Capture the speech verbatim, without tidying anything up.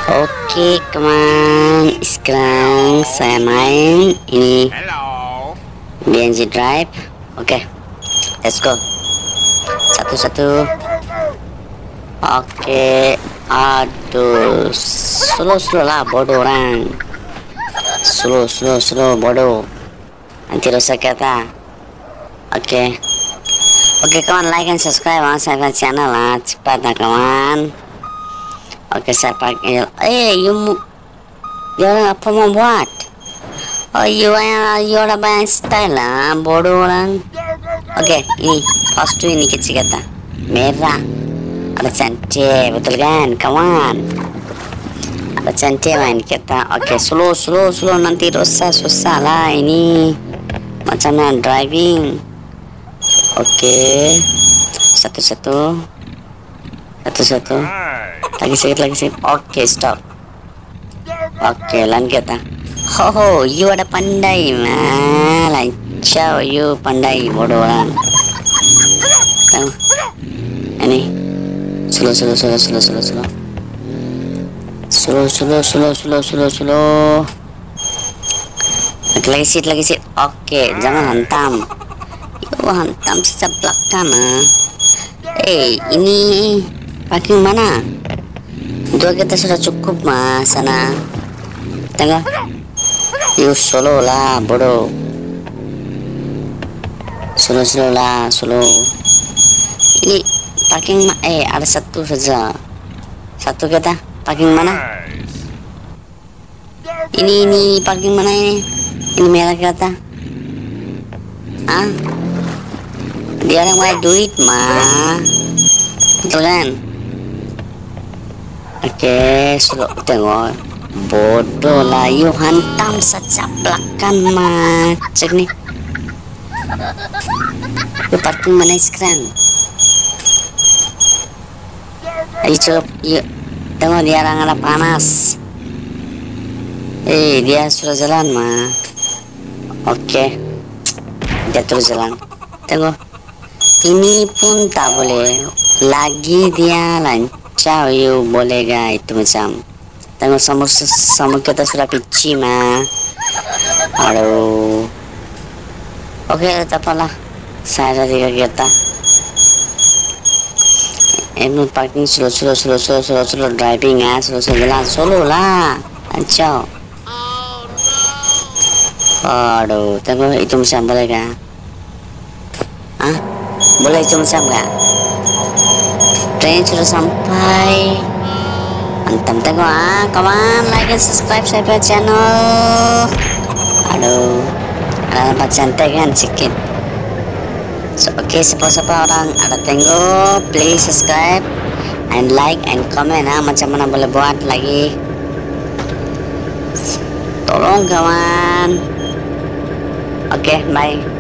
Oke, teman, sekarang saya main ini Beamng.Drive. Oke, let's go. Satu-satu. Oke, aduh, slow slow lah, bodoh orang. Slow slow slow, bodoh. Nanti rusak kata. Oke, oke kawan, like and subscribe saya channel lah, cepat lah kawan. Oke, saya pakai. Eh, you, you apa mau buat? Oh, you yang you orang banyak style lah, bodoh orang. Oke, ini first ini kecil kata merah. Ada cantik, betul kan, kawan? Ada cantik main kita. Oke, slow slow slow, nanti dosa susah lah ini. Macam mana driving? Oke, satu-satu, satu-satu. Lagi sedikit, lagi sedikit. Oke, stop. Oke, lanjut kita. Ho ho, you ada pandai mah. Lancau, you pandai, bodoh orang. Tahu? Ini. Slow, slow, slow, slow, slow, slow. Slow, slow, slow, slow, slow, slow. Lagi sedikit, lagi sedikit. Oke, jangan hantam. You hantam sisa belakang ah. Eh, ini parking mana? Dua kita sudah cukup mas sana. Tengok. You solo lah, bodoh. Solo solo lah, solo. Ini parking ma eh ada satu saja. Satu kita parking mana? Ini ini parking mana ini? Ini merah kata. Ah? Dia orang mau duit mah. Betul kan? Oke, slow, tengok. Bodoh lah, you hantam saja belakang mah. Cek nih. You parking mana sekarang? Ayo cukup, yuk. Tengok dia orang ada panas. Eh, dia sudah jalan mah. Oke, dia terus jalan. Tengok. Ini pun tak boleh. Lagi dia lancar. Ciao, you boleh gak itu macam. Tengok sama sama kita sudah pici mah. Aduh. Oke, tak apalah. Saya dari kita. Ini parking slow slow slow slow slow slow driving ah, slow slow jalan solo lah. Lancar. Aduh, tengok itu macam boleh gak? Ah, boleh itu macam gak? Train sudah sampai. Mantap, tengok ah, kawan, like and subscribe saya punya channel. Aduh, ada nampak cantik kan sikit. So, oke, okay, siapa-siapa orang ada tengok, please subscribe and like and comment ah, macam mana boleh buat lagi. Tolong kawan. Oke, okay, bye.